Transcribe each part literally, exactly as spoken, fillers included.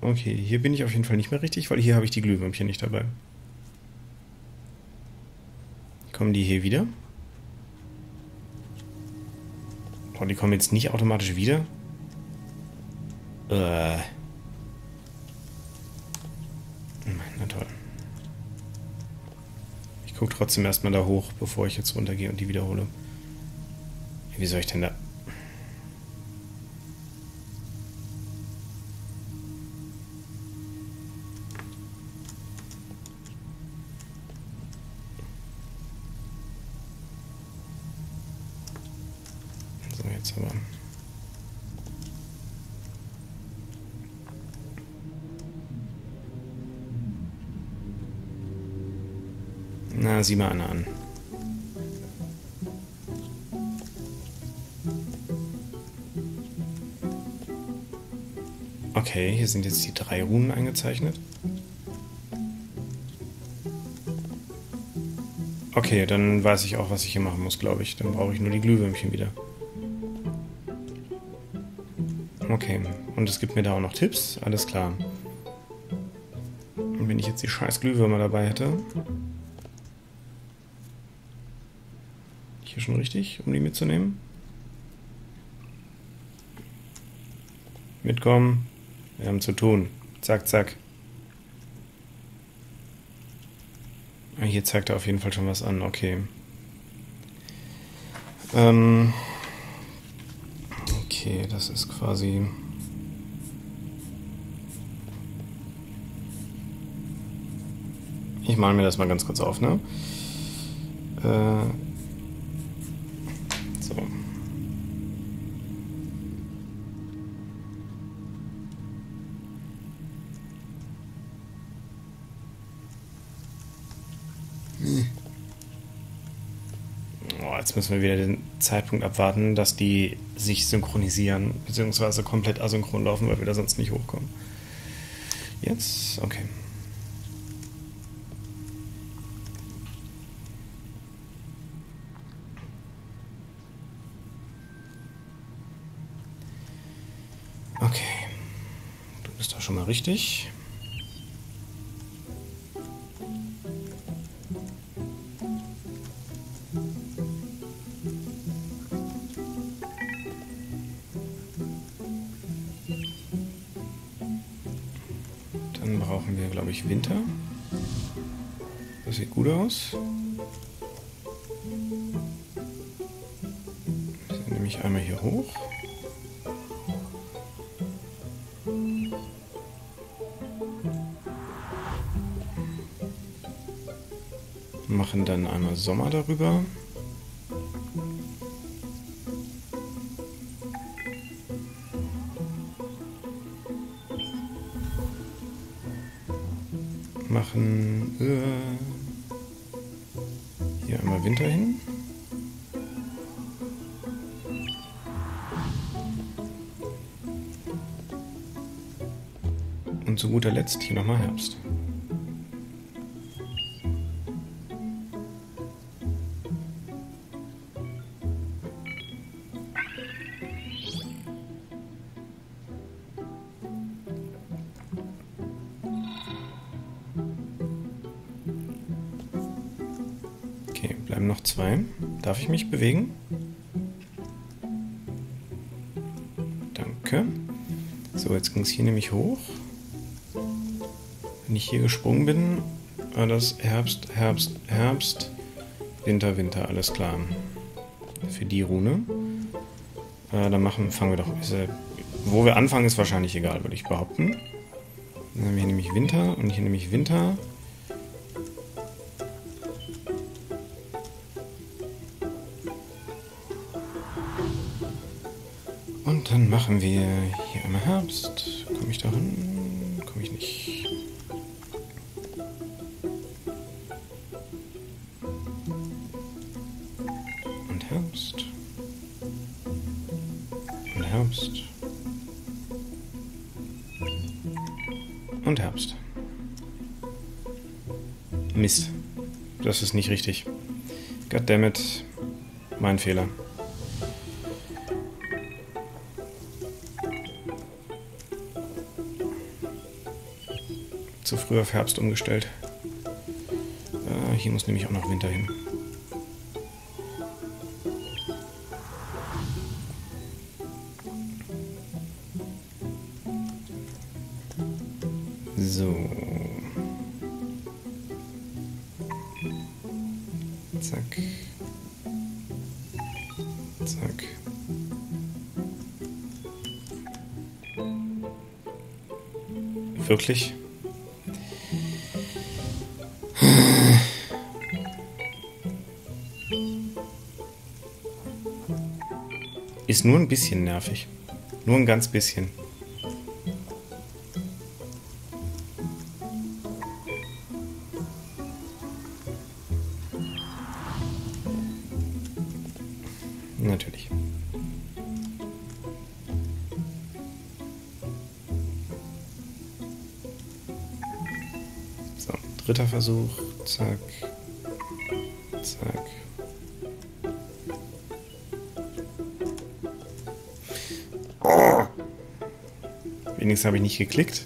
Okay, hier bin ich auf jeden Fall nicht mehr richtig, weil hier habe ich die Glühwürmchen nicht dabei. Kommen die hier wieder? Oh, die kommen jetzt nicht automatisch wieder? Äh. Na toll. Ich gucke trotzdem erstmal da hoch, bevor ich jetzt runtergehe und die wiederhole. Wie soll ich denn da... So, jetzt aber... Na, sieh mal einer an. Okay, hier sind jetzt die drei Runen eingezeichnet. Okay, dann weiß ich auch, was ich hier machen muss, glaube ich. Dann brauche ich nur die Glühwürmchen wieder. Okay, und es gibt mir da auch noch Tipps. Alles klar. Und wenn ich jetzt die scheiß Glühwürmer dabei hätte... Hier schon richtig, um die mitzunehmen? Mitkommen. Wir haben zu tun. Zack, zack. Hier zeigt er auf jeden Fall schon was an. Okay. Ähm... Okay, das ist quasi... Ich male mir das mal ganz kurz auf, ne? Äh... So. Oh, jetzt müssen wir wieder den Zeitpunkt abwarten, dass die sich synchronisieren, beziehungsweise komplett asynchron laufen, weil wir da sonst nicht hochkommen. Jetzt? Okay. Okay. Du bist da schon mal richtig. Dann brauchen wir, glaube ich, Winter. Das sieht gut aus. Dann nehme ich einmal hier hoch. Machen dann einmal Sommer darüber. Machen äh, hier einmal Winter hin. Und zu guter Letzt hier nochmal Herbst. Okay, bleiben noch zwei. Darf ich mich bewegen? Danke. So, jetzt ging es hier nämlich hoch. Wenn ich hier gesprungen bin, war das Herbst, Herbst, Herbst, Winter, Winter, alles klar. Für die Rune. Äh, dann machen, fangen wir doch... Ist, äh, wo wir anfangen, ist wahrscheinlich egal, würde ich behaupten. Dann haben wir hier nämlich Winter und hier nämlich Winter. Und dann machen wir hier einmal Herbst. Komme ich da hin? Komme ich nicht. Und Herbst. Und Herbst. Und Herbst. Mist. Das ist nicht richtig. Goddammit. Mein Fehler. zu früh auf Herbst umgestellt. Äh, hier muss nämlich auch noch Winter hin. So. Zack. Zack. Wirklich? Ist nur ein bisschen nervig. Nur ein ganz bisschen. Natürlich. So, dritter Versuch. Zack. Zack. Oh. Wenigstens habe ich nicht geklickt.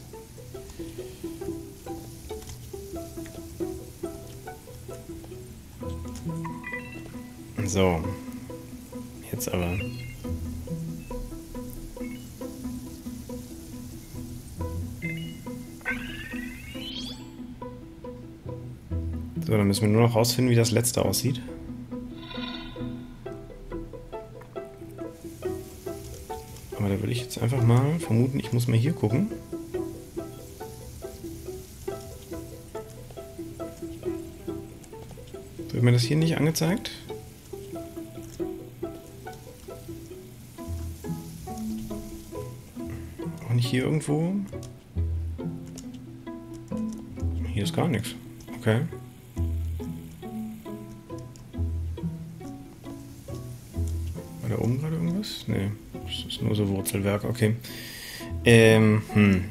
So. Jetzt aber. So, dann müssen wir nur noch rausfinden, wie das letzte aussieht. Aber da würde ich jetzt einfach mal vermuten, ich muss mal hier gucken. Wird mir das hier nicht angezeigt? Auch nicht hier irgendwo? Hier ist gar nichts. Okay. War da oben gerade irgendwas? Nee, das ist nur so Wurzelwerk. Okay. Ähm, hm.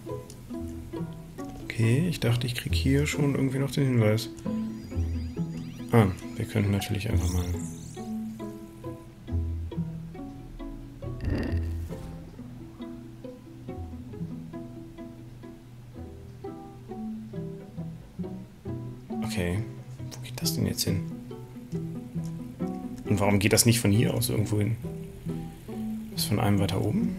Okay, ich dachte, ich kriege hier schon irgendwie noch den Hinweis. Ah, wir könnten natürlich einfach mal... Okay, wo geht das denn jetzt hin? Und warum geht das nicht von hier aus irgendwo hin? Was von einem weiter oben?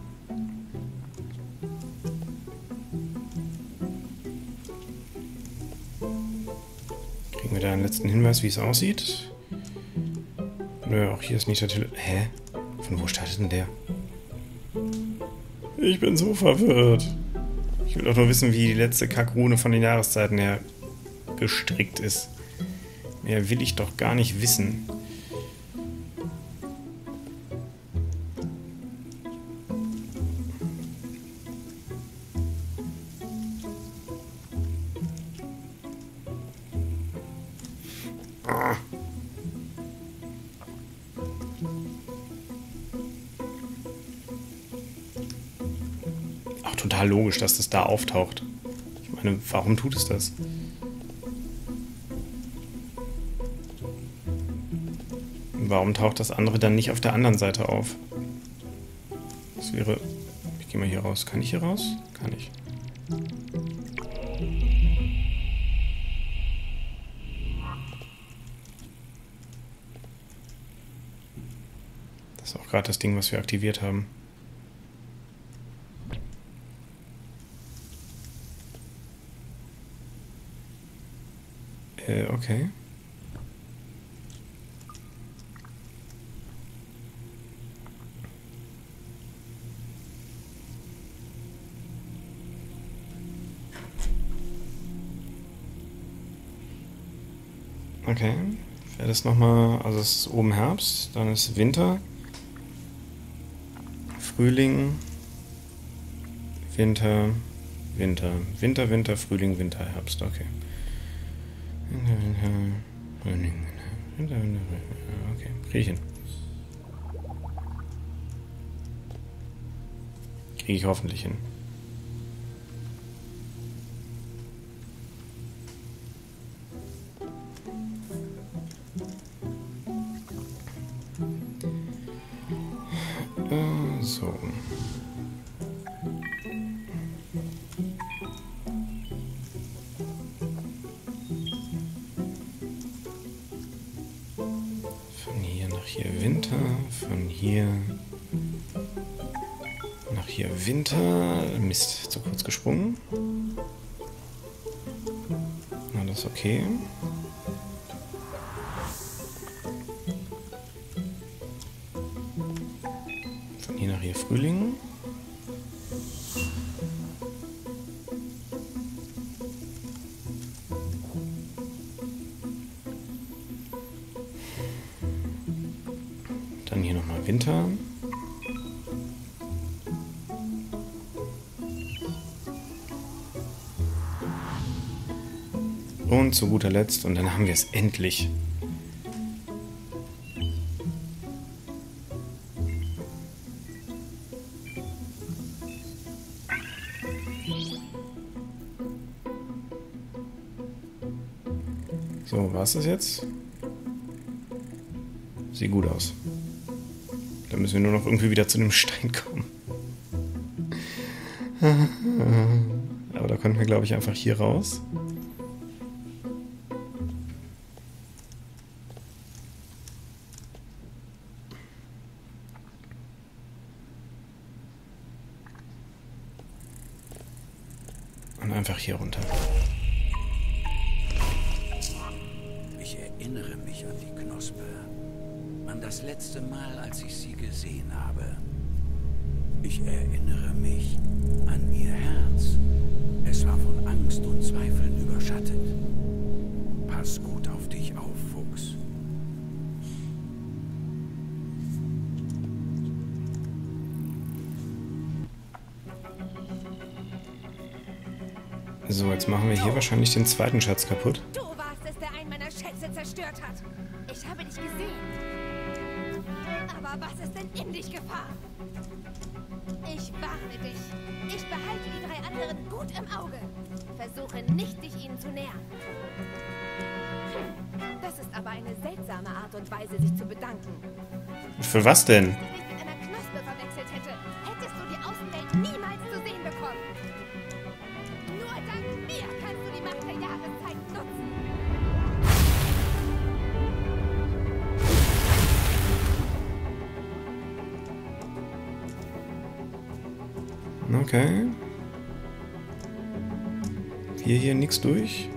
Kriegen wir da einen letzten Hinweis, wie es aussieht? Nö, auch hier ist nicht der Tele... Hä? Von wo startet denn der? Ich bin so verwirrt. Ich will doch nur wissen, wie die letzte Kackrune von den Jahreszeiten her gestrickt ist. Mehr will ich doch gar nicht wissen. Ah. Auch total logisch, dass das da auftaucht. Ich meine, warum tut es das? Warum taucht das andere dann nicht auf der anderen Seite auf? Das wäre... Ich gehe mal hier raus. Kann ich hier raus? Kann ich. Das ist auch gerade das Ding, was wir aktiviert haben. Äh, okay. Okay, wäre das nochmal, also es ist oben Herbst, dann ist Winter, Frühling, Winter, Winter, Winter, Winter, Frühling, Winter, Herbst, okay. Winter, Winter, Frühling, Winter, Winter, Winter, okay, kriege ich hin. Kriege ich hoffentlich hin. So. Winter. Von hier nach hier Winter. Mist, zu kurz gesprungen. Na, das ist okay. Von hier nach hier Frühling. Dann hier nochmal Winter. Und zu guter Letzt, und dann haben wir es endlich. So, war es das jetzt? Sieht gut aus. Da müssen wir nur noch irgendwie wieder zu dem Stein kommen. Aber da können wir, glaube ich, einfach hier raus. Und einfach hier runter. Ich erinnere mich an die Knospe. An das letzte Mal, als ich sie gesehen habe. Ich erinnere mich an ihr Herz. Es war von Angst und Zweifeln überschattet. Pass gut auf dich auf, Fuchs. So, jetzt machen wir hier wahrscheinlich den zweiten Schatz kaputt. Du warst es, der einen meiner Schätze zerstört hat. Ich habe dich gesehen. Aber was ist denn in dich gefahren? Ich warne dich. Ich behalte die drei anderen gut im Auge. Versuche nicht, dich ihnen zu nähern. Hm, das ist aber eine seltsame Art und Weise, sich zu bedanken. Für was denn? Wenn ich dich mit einer Knospe verwechselt hätte, hättest du die Außenwelt niemals zu sehen bekommen. Nur dank mir kannst du die Macht der Jahreszeit nutzen. Okay. Hier, hier nichts durch.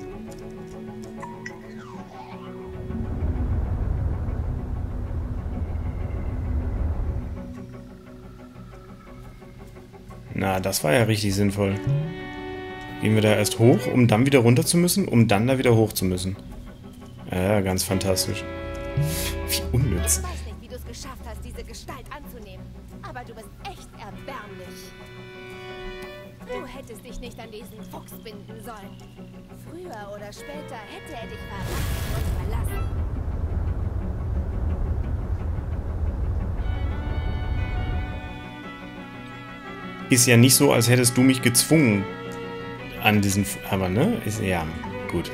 Na, das war ja richtig sinnvoll. Gehen wir da erst hoch, um dann wieder runter zu müssen, um dann da wieder hoch zu müssen. Ja, ganz fantastisch. Wie unnütz. Ich weiß nicht, wie du es geschafft hast, diese Gestalt anzunehmen. Aber du bist echt erbärmlich. Du hättest dich nicht an diesen Fuchs binden sollen. Früher oder später hätte er dich verraten und verlassen. Ist ja nicht so, als hättest du mich gezwungen an diesen... F aber, ne? Ist ja gut.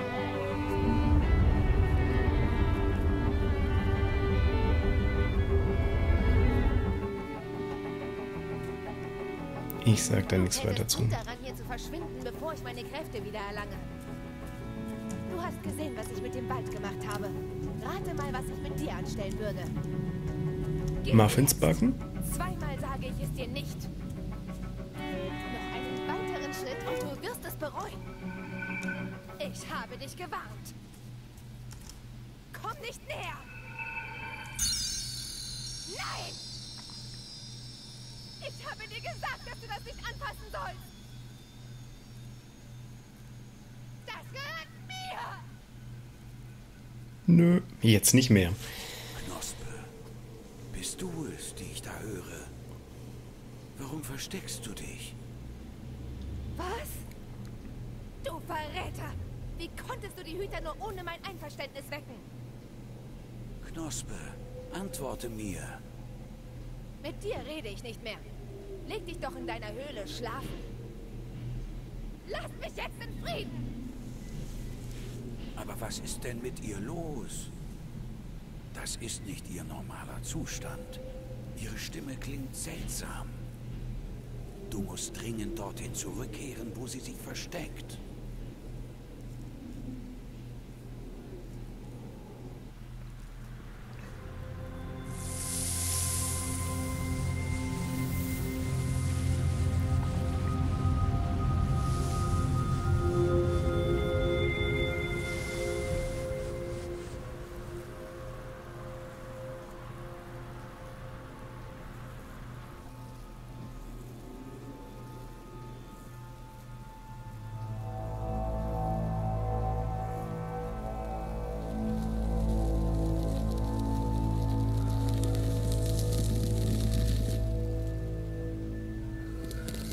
Ich sag da nichts weiter zu. Du hättest gut daran, hier zu verschwinden, bevor ich meine Kräfte wieder erlange. Du hast gesehen, was ich mit dem Wald gemacht habe. Rate mal, was ich mit dir anstellen würde. Geh Muffins jetzt. backen? Zweimal sage ich es dir nicht. Noch einen weiteren Schritt und du wirst es bereuen. Ich habe dich gewarnt. Komm nicht näher. Nein! Ich habe dir gesagt, dass du das nicht anfassen sollst. Das gehört mir. Nö, jetzt nicht mehr. Knospe, bist du es, die ich da höre? Warum versteckst du dich? Was? Du Verräter! Wie konntest du die Hüter nur ohne mein Einverständnis wecken? Knospe, antworte mir. Mit dir rede ich nicht mehr. Leg dich doch in deiner Höhle schlafen. Lass mich jetzt in Frieden! Aber was ist denn mit ihr los? Das ist nicht ihr normaler Zustand. Ihre Stimme klingt seltsam. Du musst dringend dorthin zurückkehren, wo sie sich versteckt.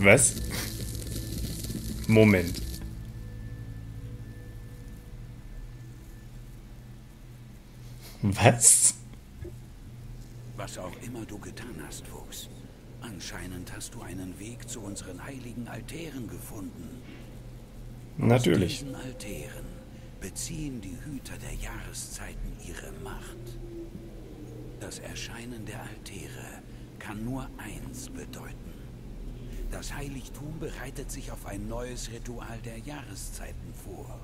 Was? Moment. Was? Was auch immer du getan hast, Fuchs. Anscheinend hast du einen Weg zu unseren heiligen Altären gefunden. Natürlich. Aus diesen Altären beziehen die Hüter der Jahreszeiten ihre Macht. Das Erscheinen der Altäre kann nur eins bedeuten. Das Heiligtum bereitet sich auf ein neues Ritual der Jahreszeiten vor.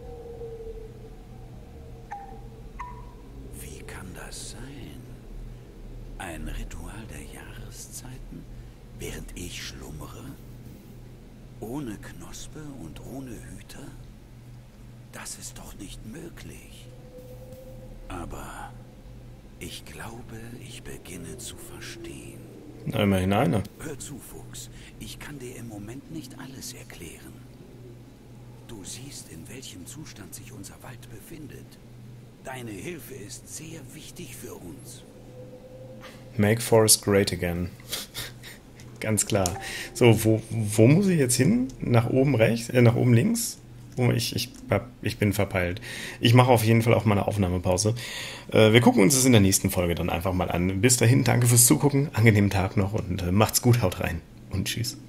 Wie kann das sein? Ein Ritual der Jahreszeiten, während ich schlummere? Ohne Knospe und ohne Hüter? Das ist doch nicht möglich. Aber ich glaube, ich beginne zu verstehen. Na, immerhin einer. Hör zu, Fuchs. Ich kann dir im Moment nicht alles erklären. Du siehst, in welchem Zustand sich unser Wald befindet. Deine Hilfe ist sehr wichtig für uns. Make Forest great again. Ganz klar. So, wo, wo muss ich jetzt hin? Nach oben rechts? Äh, nach oben links? Oh, ich, ich, ich bin verpeilt. Ich mache auf jeden Fall auch mal eine Aufnahmepause. Äh, wir gucken uns das in der nächsten Folge dann einfach mal an. Bis dahin, danke fürs Zugucken. Angenehmen Tag noch und äh, macht's gut, haut rein. Und tschüss.